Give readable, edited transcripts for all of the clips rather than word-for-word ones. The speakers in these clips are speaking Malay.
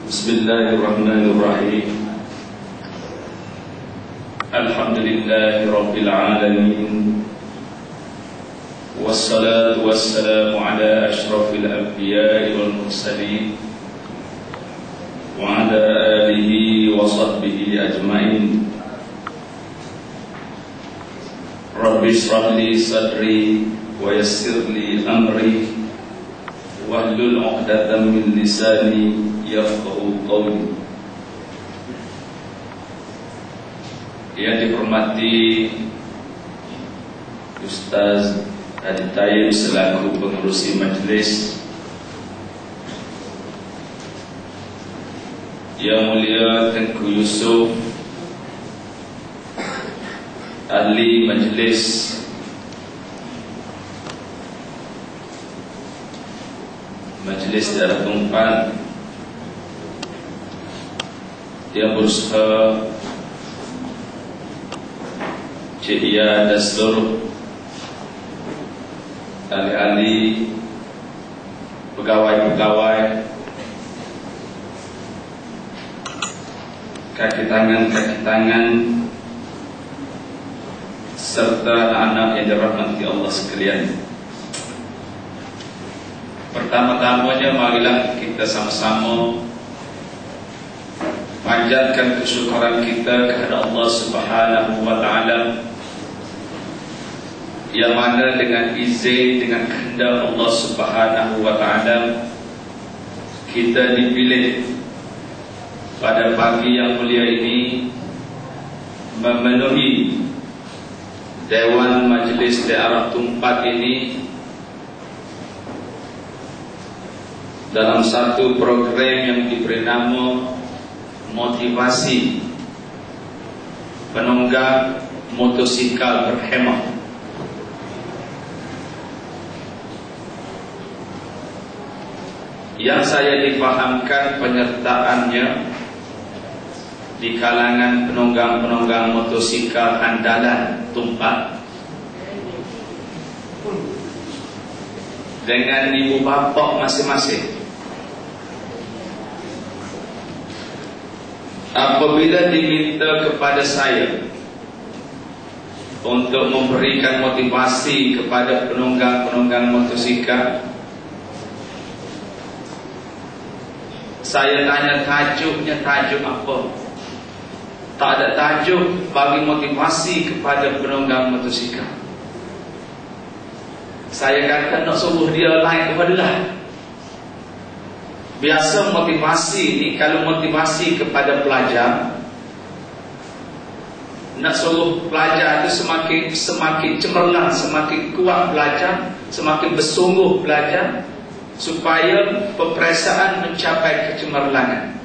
Bismillahirrahmanirrahim. Alhamdulillahi Rabbil Alamin. Wassalatu wassalamu ala ashrafil anbiya'i wal mursalin wa ala alihi wa sahbihi ajma'in. Rabbi shrah li sadri wa yassir li amri wahlul 'uqdatam min lisani yafqahu qawli. Yang dihormati Ustaz Adi Tayyib selaku pengurusi majlis, Yang Mulia Tengku Yusuf ahli majlis Darah Tumpan, yang berusaha Ceria dan seluruh ahli-ahli, pegawai-pegawai, kaki tangan, serta anak-anak yang dirahmati Allah sekalian. Pertama-tamanya marilah kita sama-sama panjatkan kesyukuran kita kepada Allah Subhanahu wa Ta'ala, yang mana dengan izin, dengan kehendak Allah Subhanahu wa Ta'ala, kita dipilih pada pagi yang mulia ini memenuhi Dewan Majlis Daerah Tumpat ini dalam satu program yang diberi nama motivasi penunggang motosikal berhemah. Yang saya difahamkan penyertaannya di kalangan penunggang-penunggang motosikal andalan Tumpat dengan ibu bapa masing-masing. Apabila diminta kepada saya untuk memberikan motivasi kepada penunggang-penunggang motosikal, saya tanya tajuknya tajuk apa? Tak ada tajuk bagi motivasi kepada penunggang motosikal. Saya kata nak suruh dia naik kepadalah. Biasa motivasi ni, kalau motivasi kepada pelajar, nak suruh pelajar itu semakin cemerlang, semakin kuat belajar, semakin bersungguh belajar, supaya peperiksaan mencapai kecemerlangan.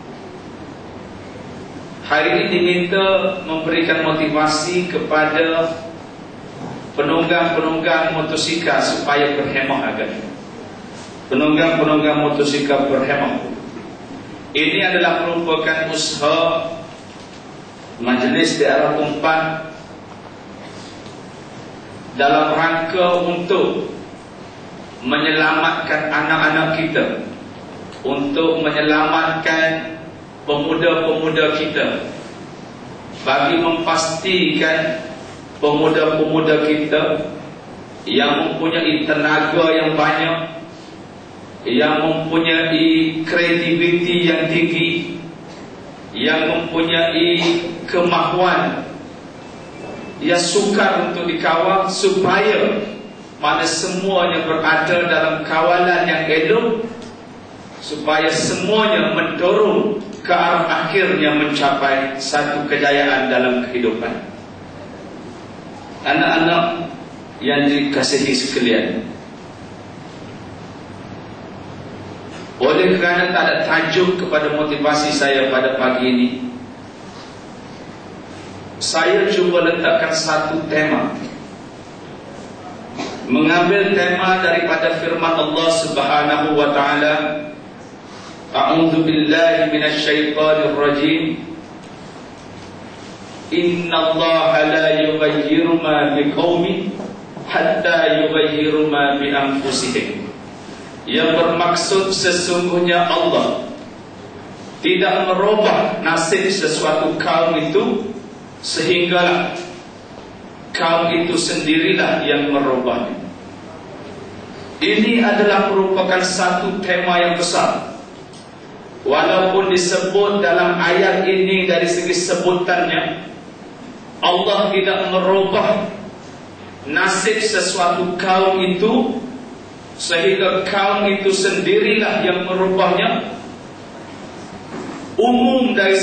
Hari ini diminta memberikan motivasi kepada penunggang-penunggang motosikal supaya berhemah agak. Penunggang-penunggang motosikal berhemah. Ini adalah merupakan usaha Majlis Daerah Tumpat dalam rangka untuk menyelamatkan anak-anak kita, untuk menyelamatkan pemuda-pemuda kita, bagi memastikan pemuda-pemuda kita yang mempunyai tenaga yang banyak, yang mempunyai kreativiti yang tinggi, yang mempunyai kemahuan, yang sukar untuk dikawal, supaya mana semuanya berada dalam kawalan yang elok, supaya semuanya mendorong ke arah akhirnya mencapai satu kejayaan dalam kehidupan. Anak-anak yang dikasihi sekalian, oleh kerana tak ada tajuk kepada motivasi saya pada pagi ini, saya cuba letakkan satu tema, mengambil tema daripada firman Allah Subhanahu wa Ta'ala, A'udzu billahi minasyaitonir rajim. Innallaha la yughayyiru ma biqaumin hatta yughayyiru ma bi anfusihim. Yang bermaksud sesungguhnya Allah tidak merubah nasib sesuatu kaum itu, sehinggalah kaum itu sendirilah yang merubahnya. Ini adalah merupakan satu tema yang besar. Walaupun disebut dalam ayat ini dari segi sebutannya, Allah tidak merubah nasib sesuatu kaum itu, sehingga kaum itu sendirilah yang merubahnya. Umum dari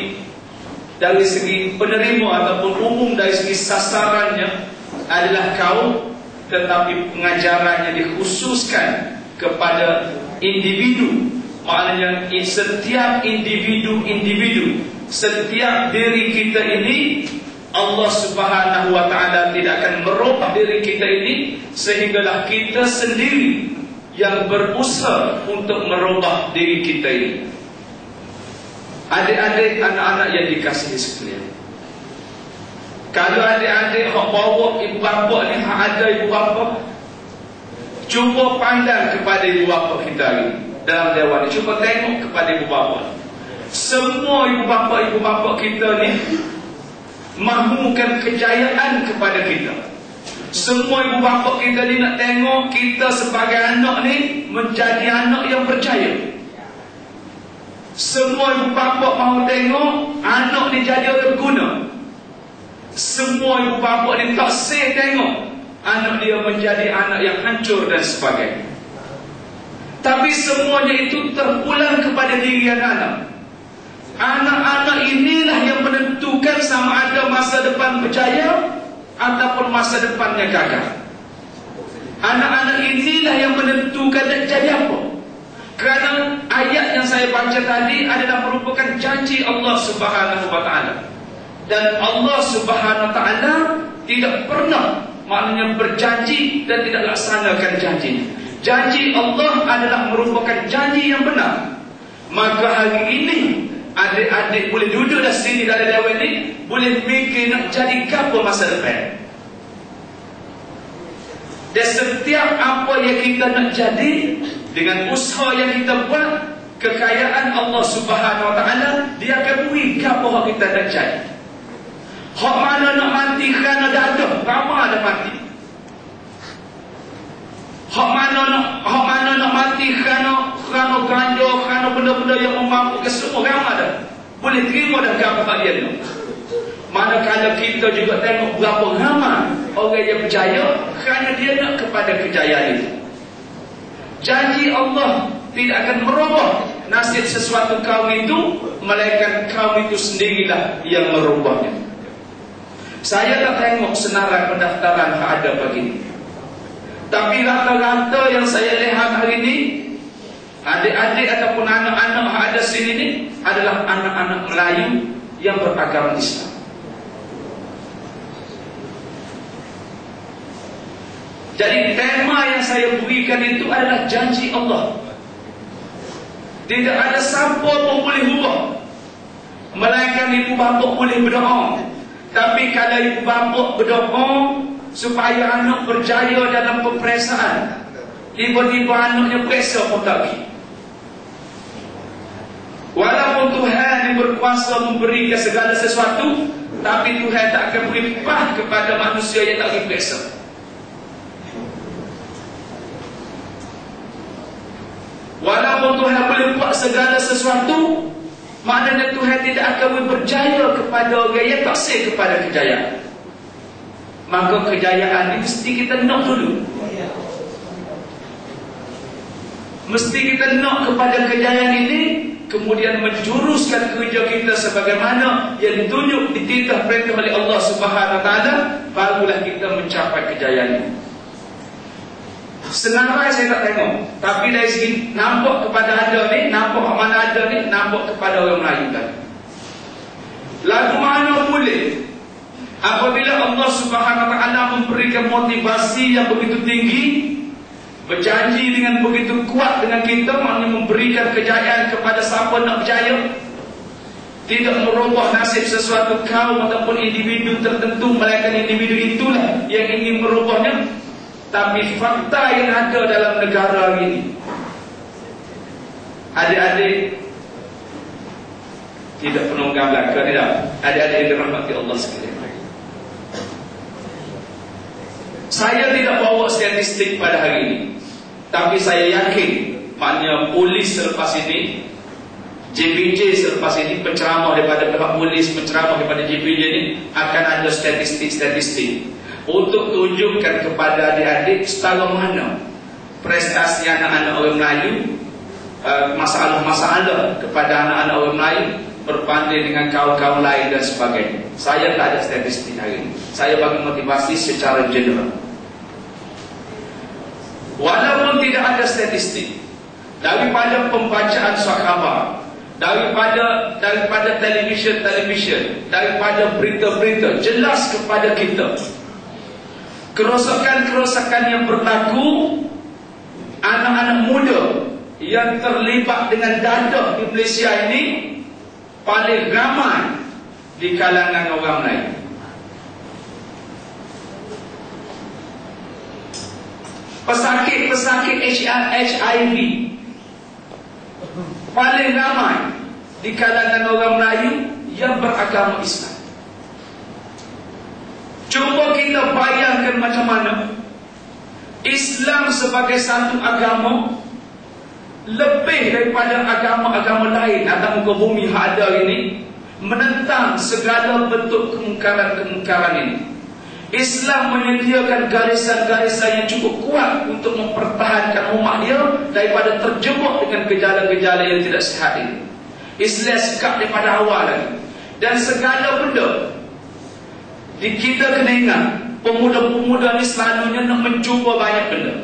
segi penerima ataupun umum dari segi sasarannya adalah kaum, tetapi pengajarannya dikhususkan kepada individu. Maknanya setiap individu, setiap diri kita ini, Allah Subhanahu wa ta'ala tidak akan merubah diri kita ini, sehinggalah kita sendiri yang berusaha untuk merubah diri kita ini. Adik-adik, anak-anak yang dikasihi sekalian, kalau adik-adik hak bawa ibu bapa ni, hak ada ibu bapa, cuba pandang kepada ibu bapa kita ni dalam dewan ni, cuba tengok kepada ibu bapa. Semua ibu bapa kita ni mahukan kejayaan kepada kita. Semua ibu bapa kita ni nak tengok kita sebagai anak ni menjadi anak yang berjaya. Semua ibu bapa mahu tengok anak ni jadi orang berguna. Semua ibu bapa ni tak sih tengok anak dia menjadi anak yang hancur dan sebagainya. Tapi semuanya itu terpulang kepada diri anak-anak. Anak-anak inilah yang menentukan sama ada masa depan berjaya ataupun masa depannya gagal. Anak-anak inilah yang menentukan nak jadi apa. Kerana ayat yang saya baca tadi adalah merupakan janji Allah Subhanahu wa ta'ala. Dan Allah Subhanahu wa ta'ala tidak pernah maknanya berjanji dan tidak laksanakan janjinya. Janji Allah adalah merupakan janji yang benar. Maka hari ini adik-adik boleh duduk di sini dalam dewan ini, boleh fikir nak jadi apa masa depan. Dan setiap apa yang kita nak jadi, dengan usaha yang kita buat, kekayaan Allah Subhanahu wa ta'ala, dia akan beri apa yang kita nak jadi. Hak mana nak mati kerana dah ada, ramai ada mati. Hak mana nak mati kerana ganja, kerana benda-benda yang memabukkan, semua ramai ada. Boleh terima dah apa dia tu. Manakala kita juga tengok berapa ramai orang yang berjaya kerana dia nak kepada kejayaan itu. Janji Allah tidak akan merubah nasib sesuatu kaum itu, melainkan kaum itu sendirilah yang merubahnya. Saya tak tengok senarai pendaftaran yang ada pagi ini, tapi rata-rata yang saya lihat hari ini, adik-adik ataupun anak-anak yang ada sini ni adalah anak-anak Melayu yang beragama Islam. Jadi tema yang saya berikan itu adalah janji Allah. Tidak ada siapa pun boleh ubah, melainkan ibu bapa boleh berdoa. Tapi kalau ibu bapa berdoa supaya anak berjaya dalam peperiksaan, tiba-tiba anaknya periksa pun tak pergi. Walaupun Tuhan yang berkuasa memberikan segala sesuatu, tapi Tuhan tak akan beri upah kepada manusia yang tak pergi periksa. Walaupun Tuhan boleh buat segala sesuatu, maknanya Tuhan tidak akan berjaya kepada orang yang tak sah kepada kejayaan. Maka kejayaan ini mesti kita nak dulu. Mesti kita nak kepada kejayaan ini, kemudian menjuruskan kerja kita sebagaimana yang ditunjuk, dititah perintah oleh Allah Subhanahu wa ta'ala, barulah kita mencapai kejayaan ini. Senarai saya tak tengok, tapi dari segi nampak kepada ada ni, nampak mana ada ni, nampak kepada orang Melayu tadi. Lagu mana boleh apabila Allah Subhanahu wa ta'ala memberikan motivasi yang begitu tinggi, berjanji dengan begitu kuat dengan kita, maknanya memberikan kejayaan kepada siapa nak berjaya, tidak merubah nasib sesuatu kaum ataupun individu tertentu, melainkan individu itulah yang ingin merubahnya. Tapi fakta yang ada dalam negara ini, adik-adik, tidak penunggang belaka, tidak. Adik-adik yang dirahmati Allah sekalian. Saya tidak bawa statistik pada hari ini, tapi saya yakin maknanya polis selepas ini, JPJ selepas ini, penceramah daripada pihak polis, penceramah daripada JPJ ini akan ada statistik-statistik untuk tunjukkan kepada adik-adik setara mana prestasi anak-anak orang Melayu, masalah-masalah kepada anak-anak orang Melayu berbanding dengan kaum-kaum lain dan sebagainya. Saya tak ada statistik hari ini. Saya bagi motivasi secara general. Walaupun tidak ada statistik, daripada pembacaan surat khabar, daripada televisyen, daripada berita-berita, jelas kepada kita kerosakan-kerosakan yang berlaku, anak-anak muda yang terlibat dengan dadah di Malaysia ini paling ramai di kalangan orang Melayu. Pesakit-pesakit HIV paling ramai di kalangan orang Melayu yang beragama Islam. Cuba kita bayangkan macam mana Islam sebagai satu agama lebih daripada agama-agama lain atas muka bumi yang ada ini, menentang segala bentuk kemungkaran-kemungkaran ini. Islam menyediakan garisan-garisan yang cukup kuat untuk mempertahankan umat dia daripada terjebak dengan gejala-gejala yang tidak sihat ini. Islam sekat daripada awal lagi. Dan segala benda kita kena ingat, pemuda-pemuda ni selalunya nak mencuba banyak benda.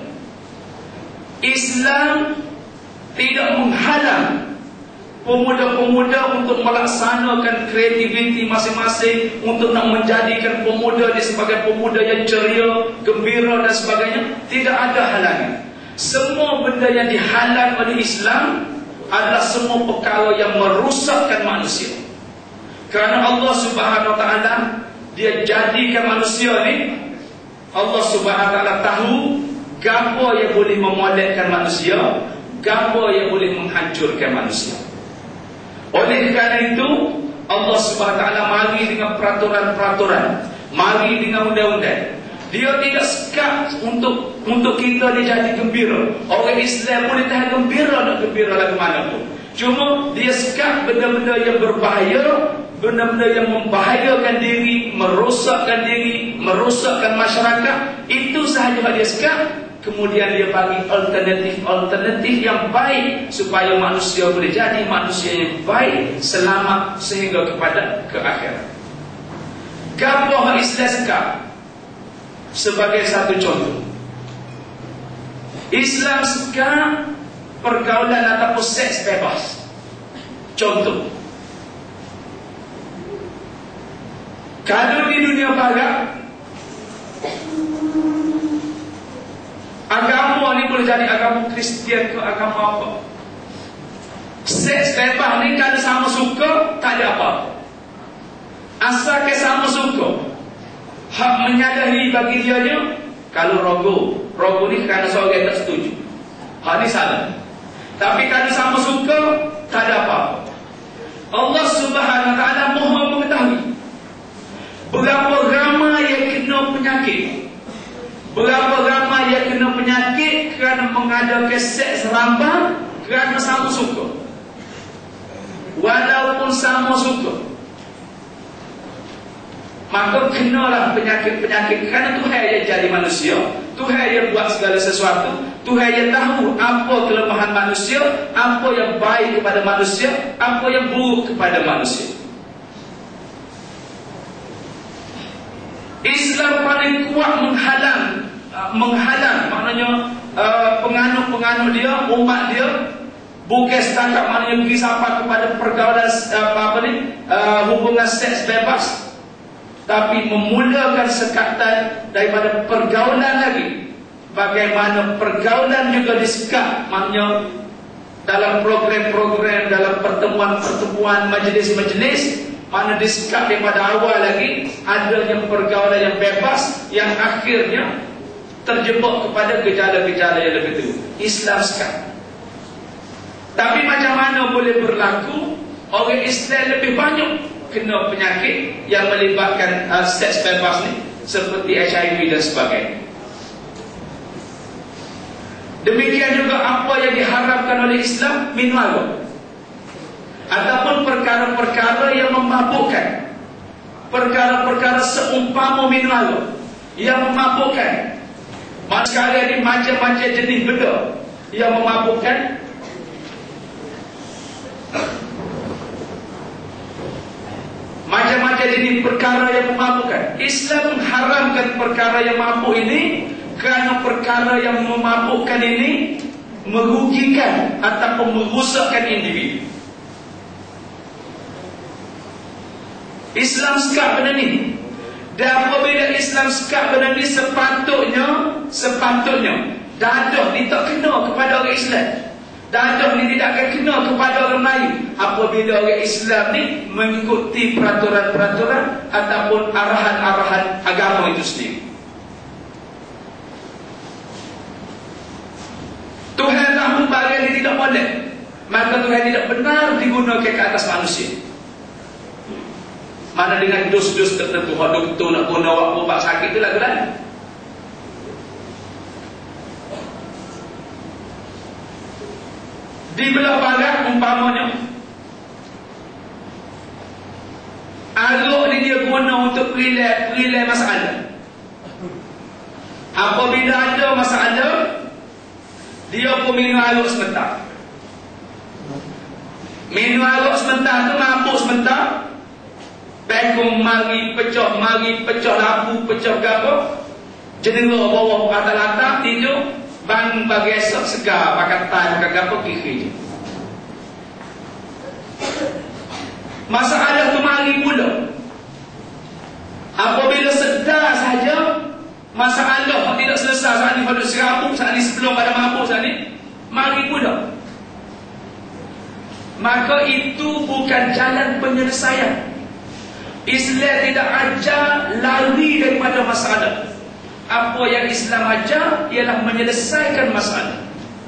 Islam tidak menghalang pemuda-pemuda untuk melaksanakan kreativiti masing-masing, untuk nak menjadikan pemuda ini sebagai pemuda yang ceria, gembira dan sebagainya. Tidak ada halangan. Semua benda yang dihalang oleh Islam adalah semua perkara yang merosakkan manusia. Kerana Allah Subhanahu Wa Taala, Dia jadikan manusia ni, Allah Subhanahu Wa Taala tahu gapo yang boleh memolekkan manusia, gapo yang boleh menghancurkan manusia. Oleh kerana itu, Allah Subhanahu Wa Taala mari dengan peraturan-peraturan, mari dengan undang-undang. Dia tidak sekat untuk kita dia jadi gembira. Orang Islam boleh tahan gembira, nak gembira lagu mana pun. Cuma dia sekat benda-benda yang berbahaya, benda-benda yang membahayakan diri, merosakkan masyarakat. Itu sahaja dia sekat. Kemudian dia bagi alternatif yang baik supaya manusia boleh jadi manusia yang baik, selamat sehingga kepada akhirat. Gapo Islam sekat? Sebagai satu contoh, Islam sekarang pergaulan ataupun seks bebas. Contoh, kalau di dunia barat, agama ni boleh jadi agama Kristian ke agama apa, seks bebas ni kalau sama suka tak ada apa. Asal ke sama suka, hak menyadari bagi dia ni, kalau rogo ni kerana seorang tak setuju, hak ni salah. Tapi kalau sama suka, tak ada apa. Allah Subhanahu Wa Taala Maha mengetahui berapa ramai yang kena penyakit, berapa ramai yang kena penyakit kerana mengadakan seks rambang kerana sama suka. Walaupun sama suka, maka kenalah penyakit-penyakit. Kerana Tuhan yang jadi manusia, Tuhan yang buat segala sesuatu, Tuhan yang tahu apa kelemahan manusia, apa yang baik kepada manusia, apa yang buruk kepada manusia. Islam paling kuat menghalang maknanya penganut-penganut dia, umat dia, bukan setakat maknanya pergi sampai kepada pergaulan hubungan seks bebas, tapi memulakan sekatan daripada pergaulan lagi. Bagaimana pergaulan juga disekat, maknanya dalam program-program, dalam pertemuan-pertemuan, majlis-majlis, mana disekat daripada awal lagi adanya pergaulan yang bebas yang akhirnya terjebak kepada gejala-gejala yang lebih teruk. Islam sekat. Tapi macam mana boleh berlaku orang Islam lebih banyak kena penyakit yang melibatkan seks bebas ni, seperti HIV dan sebagainya. Demikian juga apa yang diharapkan oleh Islam, minum alkohol ataupun perkara-perkara yang memabukkan, perkara-perkara seumpama minum alkohol yang memabukkan. Sekarang ini macam-macam jenis benda yang memabukkan. Macam-macam jenis perkara yang memabukkan. Islam mengharamkan perkara yang mabuk ini kerana perkara yang memabukkan ini merugikan ataupun merosakkan individu. Islam sekat benda ni. Dan apabila Islam sekat benda ni, sepatutnya dadah ni tak kena kepada orang Islam. Dadah ni tidak akan kena kepada orang lain apabila orang Islam ni mengikuti peraturan-peraturan ataupun arahan-arahan agama itu sendiri. Tuhan tahu bagian ini tidak boleh, maka Tuhan tidak benar digunakan ke atas manusia. Mana dengan dos-dos tertentu, doktor nak guna waktu obat sakit tu lah kan? Di belah barat umpamanya, arok ni dia guna untuk perilai masalah. Apabila ada masalah, dia pun minum arok sebentar. Minum arok sebentar tu mabuk sebentar. Pekong mari pecah lampu, pecah gapo, jendela bawah atas latar, tidur, bangun pagi esok segar, pakai tai, pakai gapo, kiri. Masalah tu mari pula. Apabila sedar saja, masalah tidak selesai, saat ni pada serabut, saat ni sebelum pada mabuk, saat ni, mari pula. Maka itu bukan jalan penyelesaian. Islam tidak ajar lari daripada masalah. Apa yang Islam ajar ialah menyelesaikan masalah.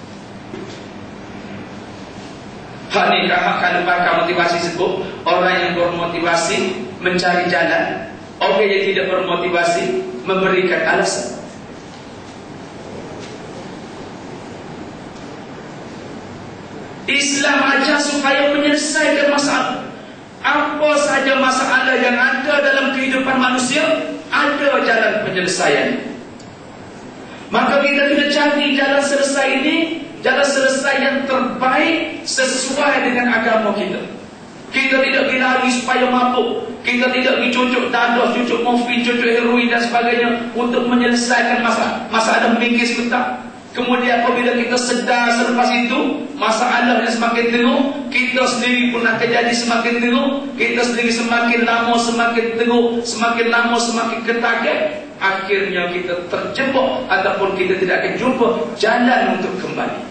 Hal ni kalau pakar motivasi sebut, orang yang bermotivasi mencari jalan, orang yang tidak bermotivasi memberikan alasan. Islam ajar supaya menyelesaikan masalah. Apa sahaja masalah yang ada dalam kehidupan manusia, ada jalan penyelesaian. Maka kita kena cari jalan selesai ini, jalan selesai yang terbaik sesuai dengan agama kita. Kita tidak pergi lari supaya mabuk, kita tidak pergi cucuk dadah, cucuk morfin, cucuk heroin dan sebagainya untuk menyelesaikan masalah. Masalah memikir sebentar. Kemudian apabila kita sedar selepas itu, masalahnya semakin teruk, kita sendiri pun akan jadi semakin teruk, kita sendiri semakin lama semakin teruk, semakin lama semakin ketagihan. Akhirnya kita terjebak ataupun kita tidak akan jumpa jalan untuk kembali.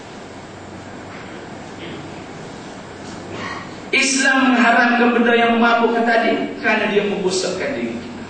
Islam mengharamkan benda yang memabukkan tadi kerana dia membusukkan diri kita.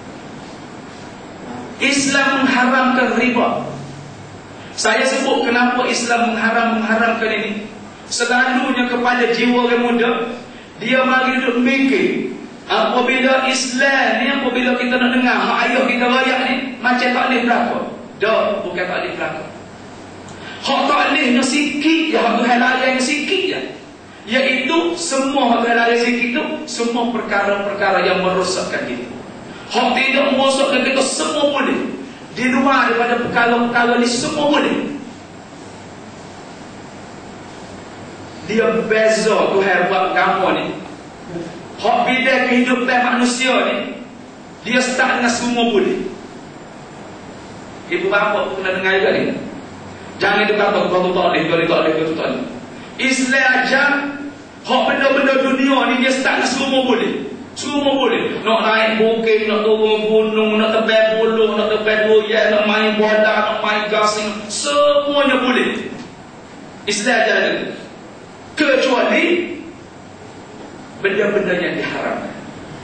Islam mengharamkan riba. Saya sebut kenapa Islam mengharamkan ini. Selalunya kepada jiwa orang muda, dia mari duduk mikir, apabila Islam ni, apabila kita nak dengar mak ayah kita rakyat ni, macam tak boleh berlaku. Dah, bukan tak boleh berlaku. Hak tak bolehnya sikit je, hak Tuhan larang sikit je. Iaitu semua hak Tuhan larang sikit tu, semua perkara-perkara yang merosakkan kita. Hak tidak merosakkan kita semua boleh. Di luar daripada perkara-perkara ni semua boleh. Dia beza Tuhan buat agama ni. Hak bidang kehidupan manusia ni, dia start dengan semua boleh. Ibu bapa pun kena dengar juga ni. Jangan dia kata kau tak boleh. Islam ajar hak benda-benda dunia ni dia start dengan semua boleh. Semua boleh. Nak naik bukit, nak turun gunung, nak tebal buluh, nak tebal goyang, nak main bola, nak main gasing, semuanya boleh. Islam ajar itu. Kecuali benda-benda yang diharamkan.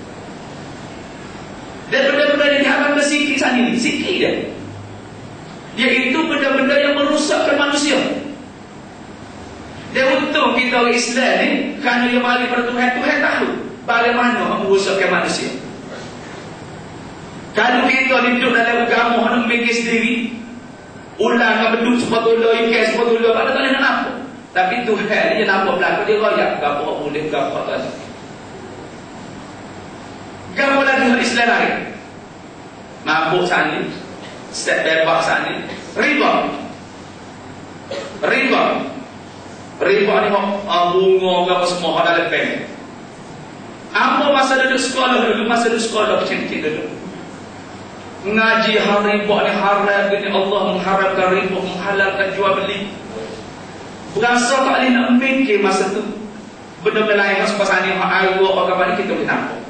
Dan benda-benda yang diharamkan sikit saja, sikit je. Iaitu benda-benda yang merosakkan manusia. Dia untung kita orang Islam ni, kerana dia balik pada Tuhan, Tuhan tahu bagaimana merosakkan manusia. Kalau kita hidup dalam agama nak mikir sendiri, ulang dengan beduk sepatullah, ikan sepatullah, pada tak boleh nak nampak. Tapi Tuhan dia nampak belakang, dia royak gapa boleh, gapa tak ada. Gapa lagi orang Islam lagi? Mabuk sana, step bebas sana, riba. Riba ni bunga apa semua ada lebih. Apa masa duduk sekolah kecil-kecil dulu. Ngaji hal riba ni haram, ni Allah mengharamkan riba, menghalalkan jual beli. Berasa tak boleh nak mikir masa tu. Benda-benda lain masuk pasal ni, hak air, hak apa ni kita boleh nampak.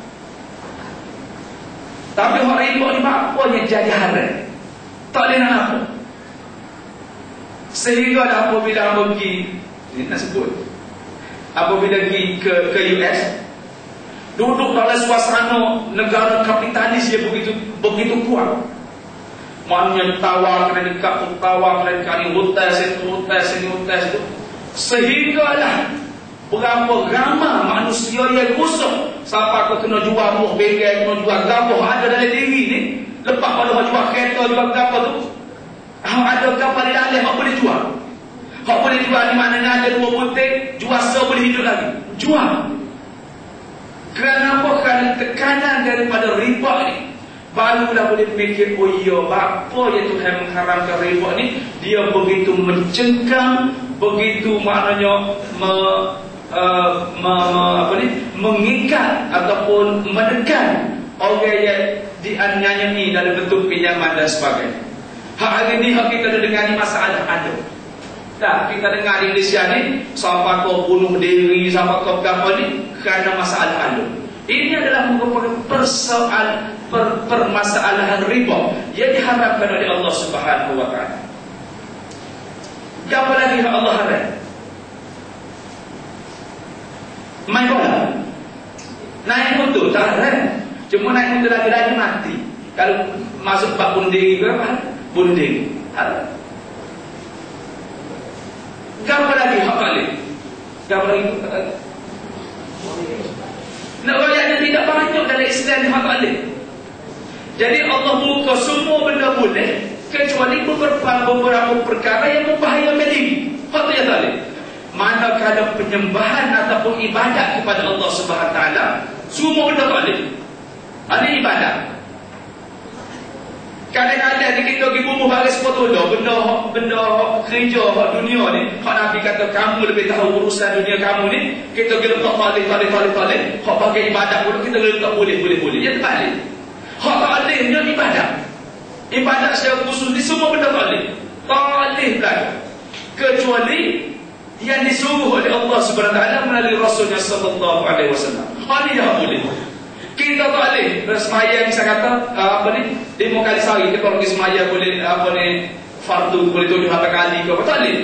Tapi hak riba ni apa yang jadi haram? Tak boleh nak nampak. Sehingga apabila pergi, ini nak sebut, apabila pergi ke US, duduk dalam suasana negara kapitalis dia begitu kuat. Maknanya tawar kena dekat, tawar kena dekat, ni hotel itu. Sehinggalah berapa ramai manusia yang rusak. Siapa kau kena jual buah bengkel, kena jual gabah ada dalam diri ni. Lepas pada jual kereta, jual gabah tu, ada kapal di dalam, hak boleh jual. Hak boleh jual di mana ada dua butir, jual boleh hidup lagi. Jual. Kerana apa? Kerana tekanan daripada riba ni, barulah boleh fikir, oh iya, apa yang Tuhan mengharamkan riba ni? Dia begitu mencengkam, begitu maknanya mengikat ataupun menekan orang yang dianiayai dalam bentuk pinjaman dan sebagainya. Hak hari ni hak kita dah dengar ni masalah ada. Dah kita dengar di Malaysia ni, siapa kau bunuh diri, siapa kau apa ni, kerana masalah ada. Ini adalah merupakan permasalahan riba yang diharapkan oleh Allah Subhanahu Wa Taala. Apa lagi yang Allah haram? Main bola, naik motor tak haram. Cuma naik motor lagi mati. Kalau masuk bab bunuh diri ke apa? Bunuh diri. Haram. Apa lagi hak kali? Apa lagi? Nak rakyatnya tidak banyak dalam Islam ni hak kali. Jadi Allah buka semua benda boleh, kecuali beberapa perkara yang membahayakan diri. Hak tu yang tadi. Manakala penyembahan ataupun ibadat kepada Allah Subhanahu Taala, semua benda boleh. Ada ibadat. Kadang-kadang kita pergi bumbu baris sepatutnya benda kerja dunia ni, hak Nabi kata kamu lebih tahu urusan dunia kamu ni, kita pergi letak talih, hak pakai ibadat pun kita letak boleh. Dia terbalik. Hak talih dia ibadat. Ibadat secara khusus ni semua benda talih belaka. Kecuali yang disuruh oleh Allah Subhanahu Wa Taala melalui Rasulnya sallallahu alaihi wasallam. Hak ni dah boleh. Kita tak boleh semaya bisa kata apa ni 5 kali sehari kita pergi semaya boleh apa ni fardu boleh 7 kali ke apa tak boleh.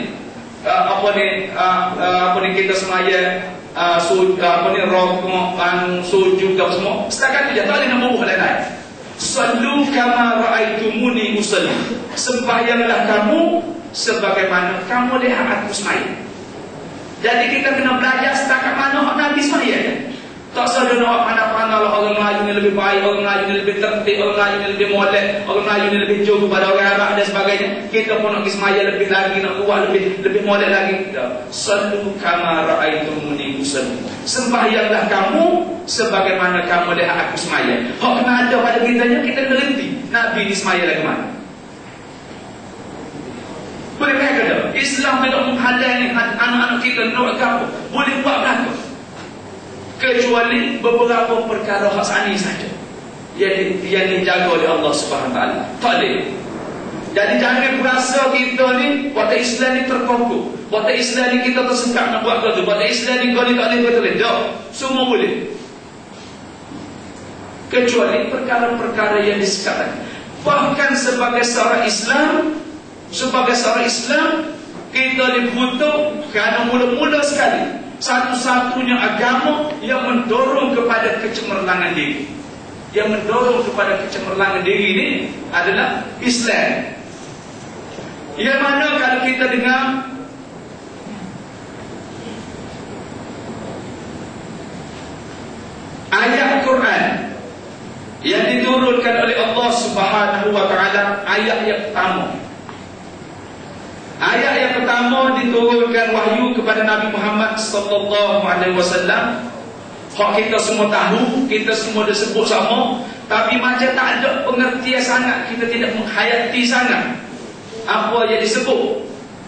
Apa ni kita semaya apa ni rakaat sujud apa semua setakat tu je, tak boleh nak bubuh lain-lain. Sallu kama raaitumuni usalli, sembahyanglah kamu sebagaimana kamu lihat aku sembahyang. Jadi kita kena belajar setakat mana hak Nabi sembahyang. Tak saja nak pandang-pandang lah orang Melayu ni lebih baik, orang Melayu ni lebih tertib, orang Melayu ni lebih molek, orang Melayu ni lebih jauh kepada orang Arab dan sebagainya. Kita pun nak pergi semaya lebih lagi, nak kuat lebih molek lagi. Sallu kama raaitumuni usalli, sembahyanglah kamu sebagaimana kamu lihat aku semaya. Hak kena ada pada kita kena reti Nabi ni semaya lagi mana. Boleh kata Islam tidak menghalangi anak-anak kita nak apa, boleh buat belaka. Kecuali beberapa perkara khasani saja yang dijaga oleh Allah Subhanahu Taala. Tak boleh. Jadi jangan berasa kita ni waktu Islam ni terkongkong, waktu Islam ni kita tersekat nak buat tu, waktu Islam ni kau ni tak boleh tak. Semua boleh. Kecuali perkara-perkara yang disekat. Bahkan sebagai seorang Islam kita dibutuh kerana mula-mula sekali satu-satunya agama yang mendorong kepada kecemerlangan diri. Yang mendorong kepada kecemerlangan diri ini adalah Islam. Yang mana kalau kita dengar diturunkan oleh Allah Subhanahu wa taala ayat yang pertama. Ayat yang pertama diturunkan wahyu kepada Nabi Muhammad sallallahu alaihi wasallam. Hak kita semua tahu, kita semua dah sebut sama, tapi macam tak ada pengertian sangat, kita tidak menghayati sangat apa yang disebut.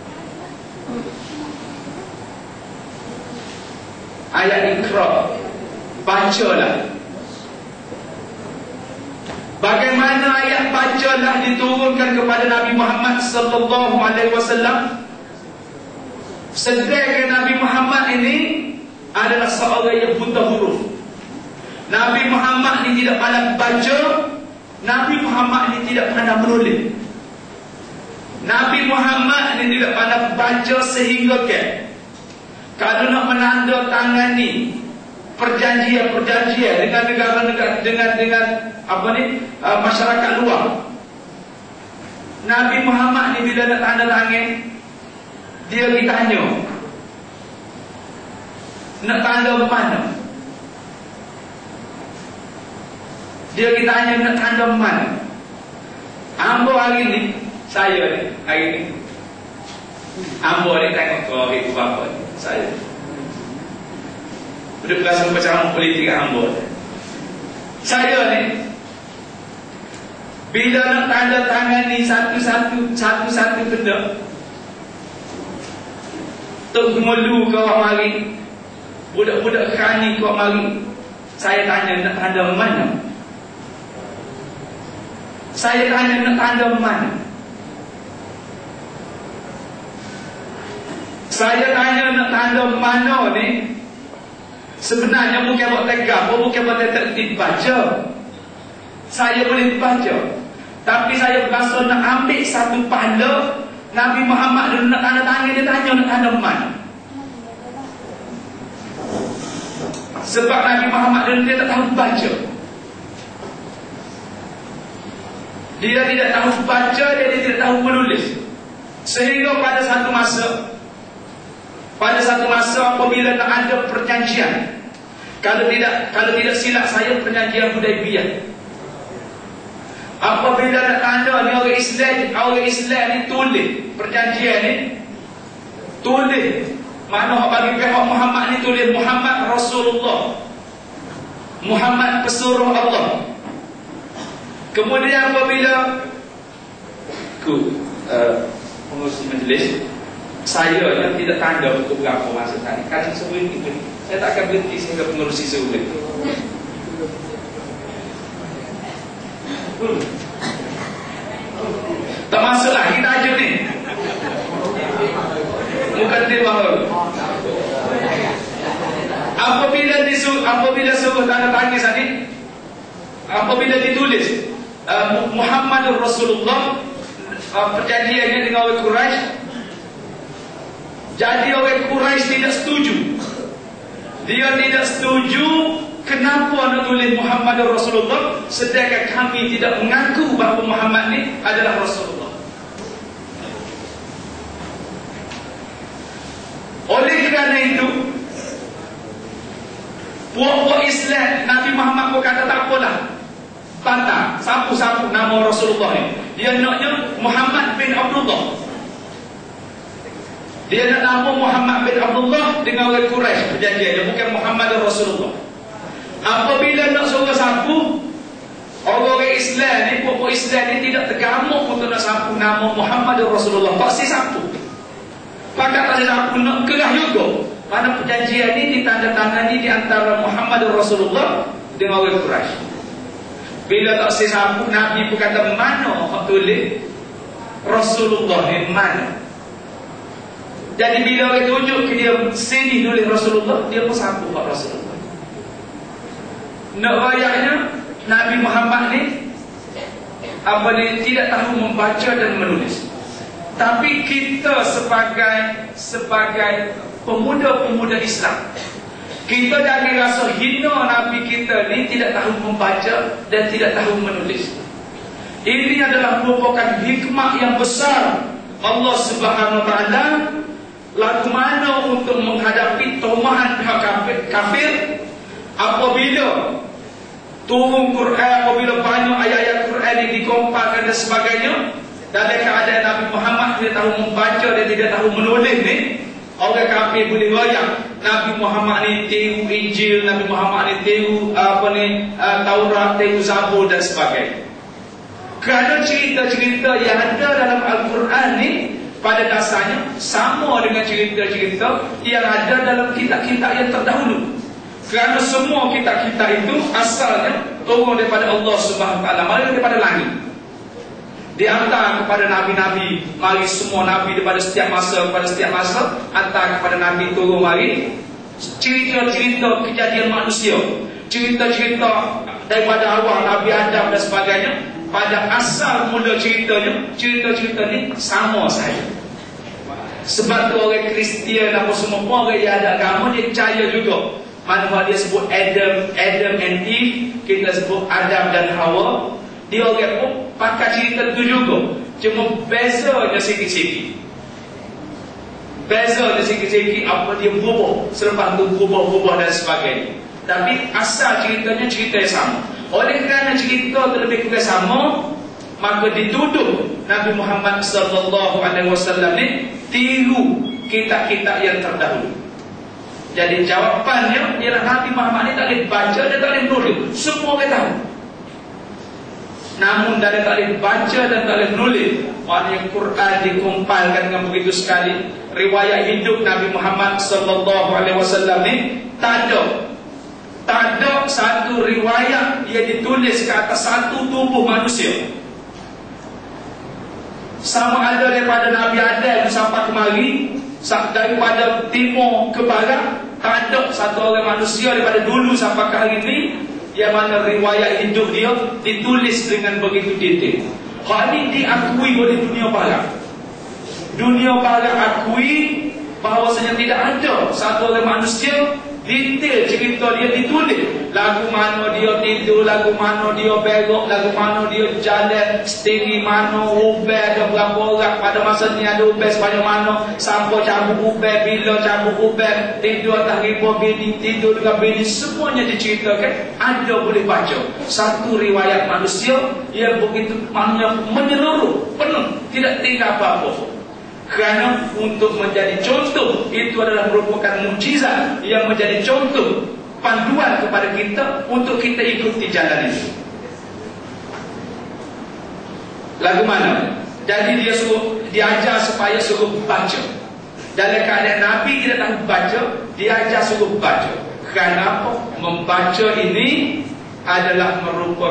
Ayat Iqra, bacalah. Bagaimana ayat bacalah diturunkan kepada Nabi Muhammad sallallahu alaihi wasallam? Sedangkan Nabi Muhammad ini adalah seorang yang buta huruf. Nabi Muhammad ini tidak pandai baca, Nabi Muhammad ini tidak pandai menulis. Nabi Muhammad ini tidak pandai baca sehingga kalau nak menandatangani perjanjian dengan negara-negara, dengan apa ni, masyarakat luar, Nabi Muhammad ni bila nak tanda tangan, dia ditanya nak tanda mana. Dia ditanya nak tanda mana. Ambo hari ni, saya ni hari ni, ambo ni tengok ke ibu bapa ni, saya berdasarkan pecahan politik ambo. Saya ni bila nak tanda tangan ni satu-satu benda, tok melu ke orang mari, budak-budak kerani ke orang mari, saya tanya nak tanda mana. Saya tanya nak tanda mana. Saya tanya nak tanda mana ni, sebenarnya bukan buat tegak, bukan buat tertib baca. Saya boleh baca, tapi saya berasa nak ambil satu panda. Nabi Muhammad dulu nak tanda tangan, dia tanya nak tanda mana. Sebab Nabi Muhammad dulu dia tak tahu baca. Dia tidak tahu baca, dia tidak tahu menulis. Sehingga pada satu masa apabila nak ada perjanjian, kalau tidak silap saya, perjanjian Hudaibiyah, apabila nak tanda ni orang Islam ni tulis perjanjian ni, tulis mana bagi pihak Muhammad ni tulis Muhammad Rasulullah, Muhammad pesuruh Allah. Kemudian apabila pengurusi majlis, saya yang tidak tanda untuk berapa masa tadi, kadang sebelum itu saya tak akan berhenti sehingga pengurusi sulit. Tak masuk lagi tajuk ni. Bukan dia bahawa apabila suruh tanda tangan tadi, apabila ditulis Muhammadur Rasulullah, perjanjiannya dengan orang Quraisy, jadi orang Quraisy tidak setuju. Dia tidak setuju. Kenapa nak tulis Muhammadur Rasulullah sedangkan kami tidak mengaku bahawa Muhammad ni adalah Rasulullah. Oleh kerana itu, puak-puak Islam, Nabi Muhammad pun kata tak apalah, bantah, sapu-sapu nama Rasulullah ni. Dia naknya Muhammad bin Abdullah. Dia nak nama Muhammad bin Abdullah dengan orang Quraisy perjanjiannya, bukan Muhammad Rasulullah. Apabila nak suruh sapu, orang Islam ni, puak Islam ni tidak tergamuk untuk nak sapu nama Muhammad Rasulullah. Tak si sapu. Pakat tak si sapu, nak kerah juga. Mana perjanjian ni ditandatangani di antara Muhammad Rasulullah dengan orang Quraisy. Bila tak si sapu, Nabi pun kata mana hak tulis Rasulullah ni mana. Jadi bila orang tunjuk ke dia sini tulis Rasulullah, dia pun sapu hak Rasulullah. Nak rayaknya Nabi Muhammad ni dia tidak tahu membaca dan menulis. Tapi kita sebagai pemuda-pemuda Islam, kita jangan rasa hina Nabi kita ni tidak tahu membaca dan tidak tahu menulis. Ini adalah merupakan hikmah yang besar Allah Subhanahu wa taala. Lagu mana untuk menghadapi tomahan pihak kafir apabila turun Quran, apabila banyak ayat-ayat Quran ini dikompakkan dan sebagainya, dalam keadaan Nabi Muhammad dia tahu membaca dan tidak tahu menulis ni, orang kafir boleh royak Nabi Muhammad ni tiru Injil, Nabi Muhammad ni tiru Taurat, tiru Zabur dan sebagainya. Kerana cerita-cerita yang ada dalam Al-Quran ni pada dasarnya sama dengan cerita-cerita yang ada dalam kitab-kitab yang terdahulu. Kerana semua kitab-kitab itu asalnya turun daripada Allah Subhanahu Wa Taala, mari daripada langit. Dihantar kepada nabi-nabi, mari semua nabi daripada setiap masa hantar kepada nabi turun mari cerita-cerita kejadian manusia, cerita-cerita daripada awal Nabi Adam dan sebagainya. Pada asal mula cerita ni sama saja. Sebab tu orang Kristian apa semua orang yang ada agama dia percaya juga. Mana dia sebut Adam and Eve, kita sebut Adam dan Hawa. Dia orang pun pakai cerita tu juga. Cuma bezanya sikit-sikit. Bezanya sikit-sikit apa dia berubah. Selepas tu berubah dan sebagainya. Tapi asal ceritanya cerita yang sama. Oleh kerana cerita terlebih kurang sama, maka dituduh Nabi Muhammad SAW ni tiru kitab-kitab yang terdahulu. Jadi jawapannya ialah Nabi Muhammad ni tak boleh baca dan tak boleh menulis. Semua orang tahu. Namun dari tak boleh baca dan tak boleh menulis, maknanya Quran dikumpalkan dengan begitu sekali. Riwayat hidup Nabi Muhammad SAW ni tak ada satu riwayat dia ditulis ke atas satu tubuh manusia. Sama ada daripada Nabi Adam sampai kemari, daripada timur ke barat, tak ada satu orang manusia daripada dulu sampai ke hari ini yang mana riwayat hidup dia ditulis dengan begitu detail. Hal ini diakui oleh dunia barat. Dunia barat akui bahawasanya tidak ada satu orang manusia detail cerita dia ditulis. Lagu mana dia tidur, lagu mana dia belok, lagu mana dia jalan, setinggi mana, ubah ada berapa orang, pada masa ni ada ubah sebanyak mana, sampai cabut ubah, bila cabut ubah, tidur atas ribuan bini, tidur dengan bini, semuanya diceritakan. Ada boleh baca satu riwayat manusia yang begitu maknanya menyeluruh, penuh, tidak tinggal apa-apa. Kerana untuk menjadi contoh, itu adalah merupakan mukjizat yang menjadi contoh panduan kepada kita untuk kita ikuti jalan itu. Lagu mana? Jadi dia ajar supaya suruh baca. Dalam keadaan Nabi tidak tahu baca, dia ajar suruh baca. Kerana apa? Membaca ini adalah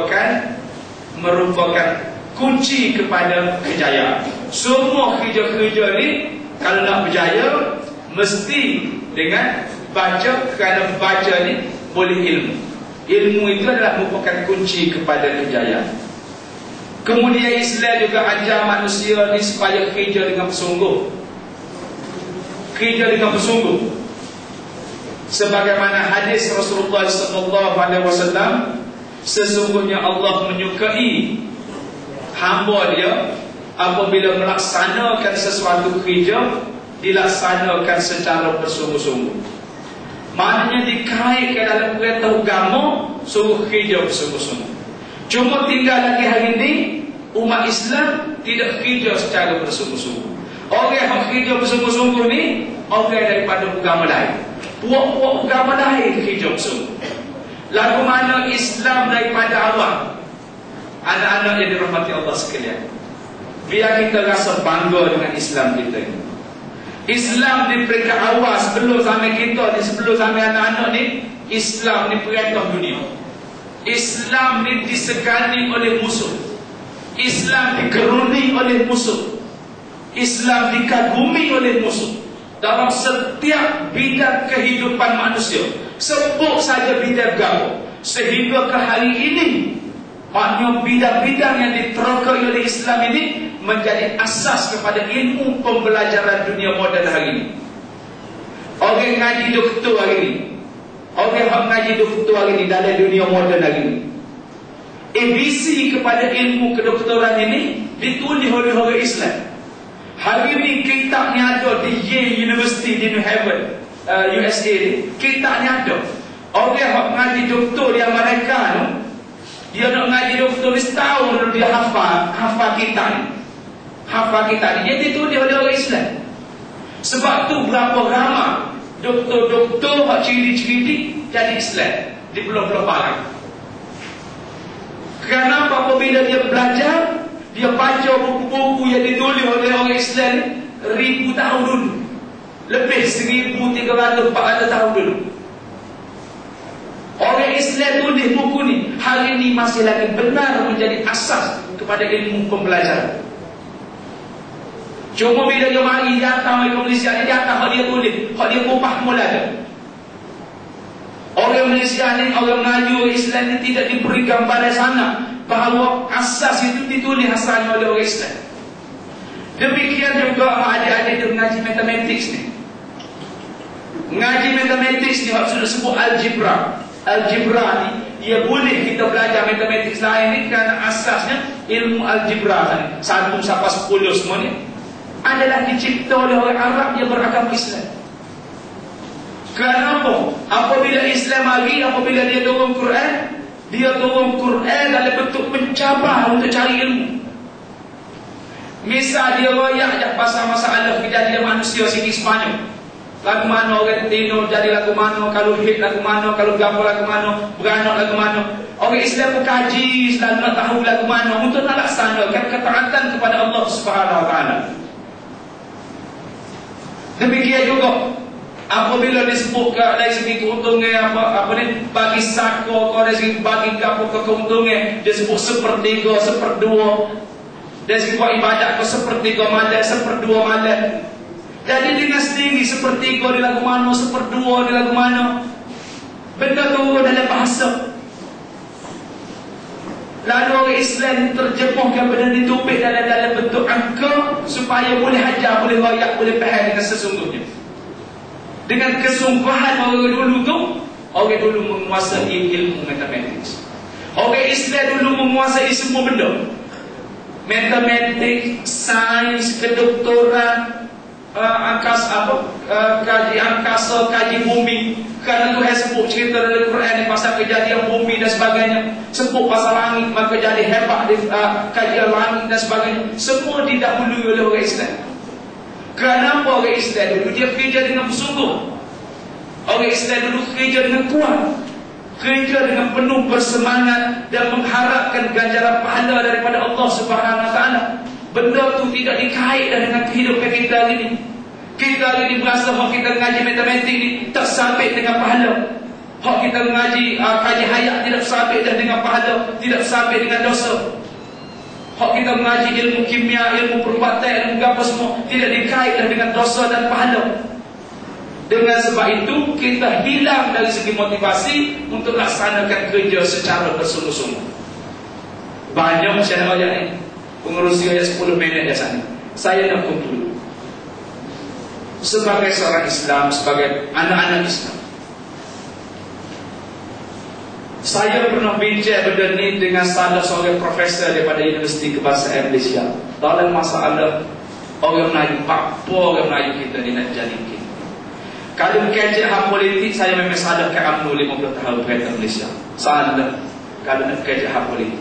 merupakan kunci kepada kejayaan. Semua kerja-kerja ni kalau nak berjaya mesti dengan baca, kerana baca ni boleh ilmu. Ilmu itu adalah merupakan kunci kepada kejayaan. Kemudian Islam juga ajar manusia ni supaya kerja dengan bersungguh. Kerja dengan bersungguh. Sebagaimana hadis Rasulullah SAW, sesungguhnya Allah menyukai hamba dia apabila melaksanakan sesuatu kerja dilaksanakan secara bersungguh-sungguh. Maknanya dikaitkan dalam perintah agama suruh kerja bersungguh-sungguh. Cuma tinggal lagi hari ini umat Islam tidak kerja secara bersungguh-sungguh. Orang yang kerja bersungguh-sungguh ni orang daripada agama lain. Puak-puak agama lain kerja bersungguh. Lagu mana Islam daripada awal. Anak-anak yang dirahmati Allah sekalian, biar kita rasa bangga dengan Islam kita ini. Islam di peringkat awal sebelum zaman kita ni, sebelum zaman anak-anak ni, Islam ni perintah dunia. Islam ni disegani oleh musuh. Islam digeruni oleh musuh. Islam dikagumi oleh musuh. Dalam setiap bidang kehidupan manusia, sebut saja bidang agama, sehingga ke hari ini maknanya bidang-bidang yang diterokai oleh Islam ini menjadi asas kepada ilmu pembelajaran dunia moden hari ini. Orang ngaji doktor hari ini, orang ngaji doktor hari ini dalam dunia moden hari ini, ABC kepada ilmu kedoktoran ini ditulis oleh orang Islam. Hari ini kitabnya ada di Yale University di New Haven, USA ni, kitabnya ada. Orang ngaji doktor di Amerika ni, Dia nak ngaji doktor setahun dulu dia hafal kita ni. Hafal kita ni. Dia ditulis oleh orang Islam. Sebab tu berapa ramai doktor-doktor hak cerdik-cerdik jadi Islam di pulau-pulau barat. Kenapa apabila dia belajar, dia baca buku-buku yang ditulis oleh orang Islam ribu tahun dulu, lebih 1300-400 tahun dulu. Orang Islam tulis buku ni, hari ini masih lagi benar menjadi asas kepada ilmu pembelajaran. Cuma bila dia mari datang ke Malaysia, dia datang hak dia tulis, hak dia ubah mula dah. Orang Malaysia ni, orang Melayu, Islam ni tidak diberi gambaran sana bahawa asas itu ditulis asalnya oleh orang Islam. Demikian juga adik-adik dia mengaji matematik ni. Mengaji matematik ni sudah sebut algebra. Algebra ni, ia boleh kita belajar matematik lain ni kerana asasnya ilmu algebra ni. 1 sampai 10 semua ni adalah dicipta oleh orang Arab yang beragama Islam. Kenapa? Apabila Islam mari, apabila dia turun Quran, dia turun Quran dalam bentuk mencabar untuk cari ilmu. Misal dia royak je pasal masalah kejadian manusia sini Sepanyol. Lagu mana orang Tino jadi lagu mana, kalau hit lagu mana, kalau gambar lagu mana, beranak lagu mana. Orang Islam pun kaji, selalu nak tahu lagu mana untuk nak laksanakan ketaatan kepada Allah Subhanahu Wa Taala. Demikian juga apabila disebut dari segi keuntungan apa ni, bagi sako kau dari segi bagi apa keuntungan, dia sebut 1/3, 1/2. Dari segi buat ibadat kau 1/3 malam, 1/2 malam. Jadi dengan sendiri 1/3 di lagu mana, 1/2 di lagu mana. Benda turun dalam bahasa. Lalu orang Islam terjemahkan benda ditupik dalam bentuk angka supaya boleh hajar, boleh royak, boleh faham dengan sesungguhnya. Dengan kesungguhan orang dulu tu, orang dulu menguasai ilmu matematik. Orang Islam dulu menguasai semua benda. Matematik, sains, kedoktoran, kaji angkasa, kaji bumi. Kerana Tuhan sebut cerita dalam Quran ni pasal kejadian bumi dan sebagainya. Sebut pasal langit, maka jadi hebat kajian langit dan sebagainya. Semua didahului oleh orang Islam. Kenapa orang Islam dulu dia kerja dengan bersungguh? Orang Islam dulu kerja dengan kuat, kerja dengan penuh bersemangat dan mengharapkan ganjaran pahala daripada Allah Subhanahu Wa Taala. Benda tu tidak dikait dengan kehidupan kita hari ini. Kita hari ini berasa hak kita mengaji matematik ni tak sabit dengan pahala. Hak kita mengaji kaji hayat tidak sabit dengan pahala, tidak sabit dengan dosa. Hak kita mengaji ilmu kimia, ilmu perubatan, ilmu apa semua tidak dikait dengan dosa dan pahala. Dengan sebab itu kita hilang dari segi motivasi untuk laksanakan kerja secara bersungguh-sungguh. Banyak saya ayat ni. Pengurusi ayat 10 minit di sana. Saya nak conclude. Sebagai seorang Islam, sebagai anak-anak Islam, saya pernah bincang benda ni dengan salah seorang profesor daripada Universiti Kebahasaan Malaysia dalam masalah orang Melayu, apa orang Melayu kita ni nak jadi kita. Kalau kecek hak politik, saya memang salah ke UMNO 50 tahun berkaitan Malaysia. Salah kalau nak kecek hak politik.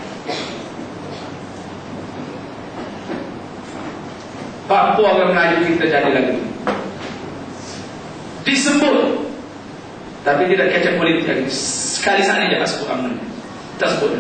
Apa orang Melayu kita jadi lagi disebut, tapi tidak kecek politik lagi. Sekali sana je tak sebut UMNO, tak sebut.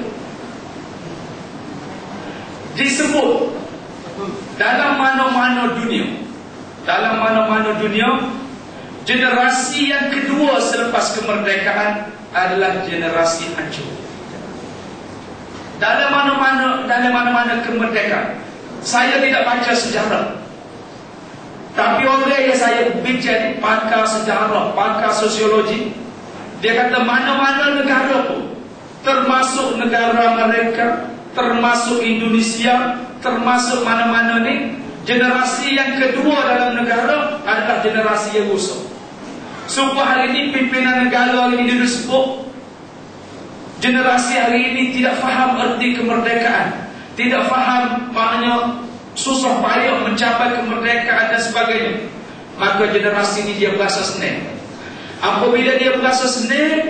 Disebut dalam mana-mana dunia, dalam mana-mana dunia, generasi yang kedua selepas kemerdekaan adalah generasi hancur. Dalam mana-mana kemerdekaan. Saya tidak baca sejarah, tapi orang yang saya bincang pakar sejarah, pakar sosiologi, dia kata mana-mana negara pun, termasuk negara mereka, termasuk Indonesia, termasuk mana-mana ni, generasi yang kedua dalam negara adalah generasi yang rusak. Supaya hari ini pimpinan negara hari ini disebut generasi hari ini tidak faham erti kemerdekaan, tidak faham maknanya susah payah mencapai kemerdekaan dan sebagainya. Maka generasi ini dia berasa senang. Apabila dia berasa senang,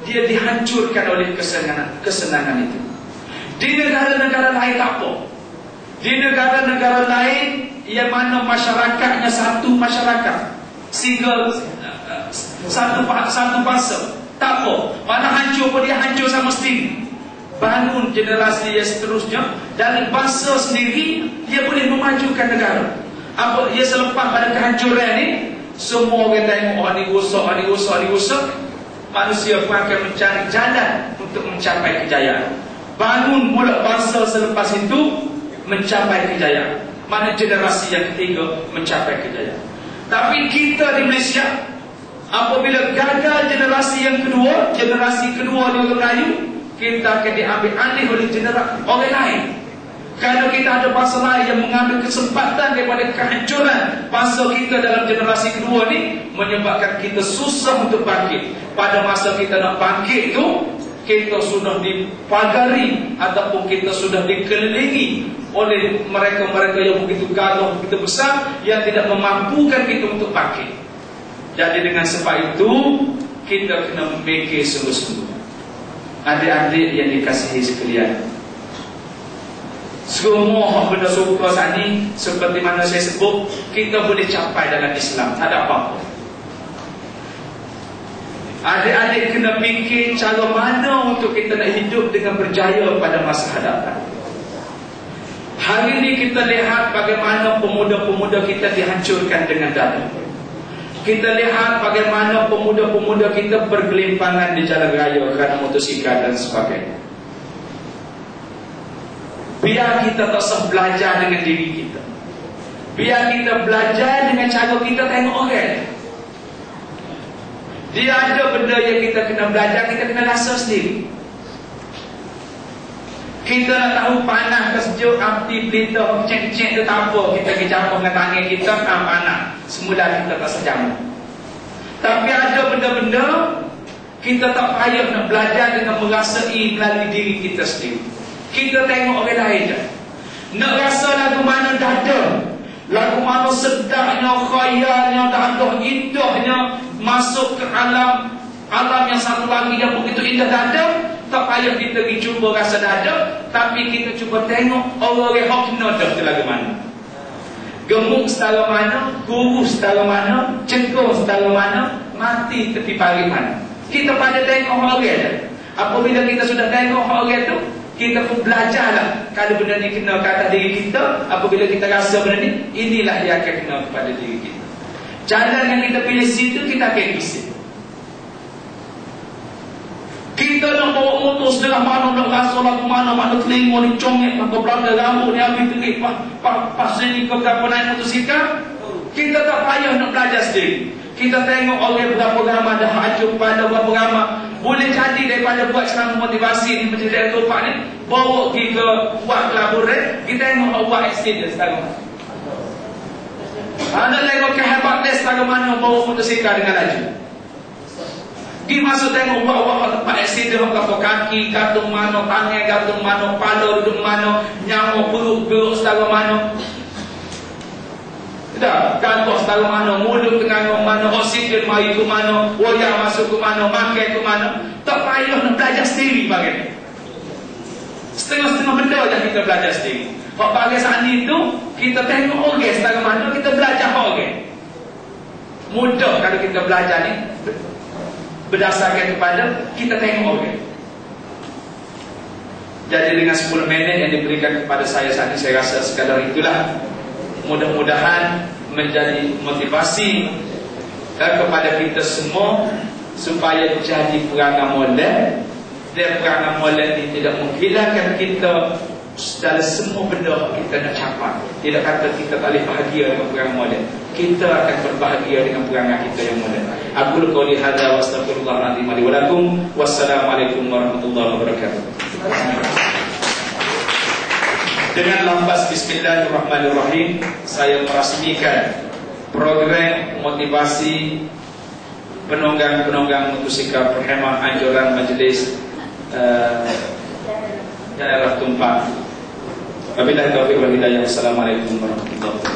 dia dihancurkan oleh kesenangan itu. Di negara-negara lain tak apa. Di negara-negara lain yang mana masyarakatnya satu masyarakat, single, satu bangsa, tak apa. Mana hancur pun dia hancur sama sendiri. Bangun generasi yang seterusnya, dan bangsa sendiri dia boleh memajukan negara. Apa ia selepas pada kehancuran ni, semua orang tengok ni rosak, manusia pun akan mencari jalan untuk mencapai kejayaan. Bangun pula bangsa selepas itu mencapai kejayaan. Mana generasi yang ketiga mencapai kejayaan. Tapi kita di Malaysia, apabila gagal generasi kedua di orang Melayu, kita akan diambil alih oleh orang lain. Kerana kita ada bangsa lain yang mengambil kesempatan daripada kehancuran bangsa kita dalam generasi kedua ni, menyebabkan kita susah untuk bangkit. Pada masa kita nak bangkit tu, kita sudah dipagari ataupun kita sudah dikelilingi oleh mereka-mereka yang begitu gagah, begitu besar, yang tidak memampukan kita untuk bangkit. Jadi dengan sebab itu, kita kena memikir sungguh-sungguh. Adik-adik yang dikasihi sekalian, semua benda suka saat ni, seperti mana saya sebut, kita boleh capai dalam Islam, tak ada apa-apa. Adik-adik kena fikir cara mana untuk kita nak hidup dengan berjaya pada masa hadapan. Hari ini kita lihat bagaimana pemuda-pemuda kita dihancurkan dengan dada. Kita lihat bagaimana pemuda-pemuda kita bergelimpangan di jalan raya kerana motosikal dan sebagainya. Biar kita tak usah belajar dengan diri kita. Biar kita belajar dengan cara kita tengok orang. Dia ada benda yang kita kena belajar, kita kena rasa sendiri. Kita nak tahu panas ke sejuk, api pelita, cek-cek tu tak apa. Kita kejamah dengan tangan kita, panas. Semula kita tak sejam. Tapi ada benda-benda kita tak payah nak belajar dengan merasai melalui diri kita sendiri. Kita tengok orang lain je. Nak rasa lagu mana dada, lagu mana sedapnya, khayalnya, dada indahnya, masuk ke alam yang satu lagi yang begitu indah dada. Tak payah kita pergi cuba rasa dada, tapi kita cuba tengok orang yang kena dah tu lagu mana. Gemuk setara mana, kurus setara mana, cengkung setara mana, mati tepi parit mana. Kita pada tengok orang dia. Apabila kita sudah tengok orang tu, kita pun belajarlah. Kalau benda ni kena ke atas diri kita, apabila kita rasa benda ni, inilah yang akan kena kepada diri kita. Jalan yang kita pilih situ, kita akan isi. Kita nak bawa motor sedang mana, nak rasa lagu mana, mana telinga ni congek, maka belakang rambut ni habis terik, pasal ni kau berapa naik motosikal. Kita tak payah nak belajar sendiri. Kita tengok orang berapa ramai dah hancur pada berapa ramai. Boleh jadi daripada buat ceramah motivasi ni macam dia topak ni, bawa pergi ke buat kelaburan, kita tengok buat accident setara mana. Ada tengok kehebatan setara mana bawa motosikal dengan laju. Pergi masuk tengok buat tempat accident, kata kaki, gantung mana, tangan gantung mana, kepala duduk mana, nyawa perut geruk setara mana. Dah, gantung setara mana, mulut tengah mana, oksigen mari ke mana, wayar masuk ke mana, makan ke mana. Tak payah nak belajar sendiri bagian. Setengah-setengah benda je kita belajar sendiri. Kalau bagian saat itu, kita tengok orang setara mana, kita belajar orang. Mudah kalau kita belajar ni, berdasarkan kepada kita tengok orang. Jadi dengan 10 minit yang diberikan kepada saya saat ini, saya rasa sekadar itulah. Mudah-mudahan menjadi motivasi kepada kita semua supaya jadi perangai model. Dan perangai model ini tidak menghilangkan kita dalam semua benda kita nak capai. Tidak kata kita tak boleh bahagia dengan perangai model. Kita akan berbahagia dengan perangai kita yang model. Aku qouli hadza wa astaghfirullahaladzim li wa lakum. Wassalamualaikum warahmatullahi wabarakatuh. Dengan lafaz bismillahirrahmanirrahim, saya merasmikan program motivasi penunggang-penunggang motosikal perkhemah anjuran majlis daerah Tumpang. Wabillahi taufiq wal hidayah. Wassalamualaikum warahmatullahi wabarakatuh.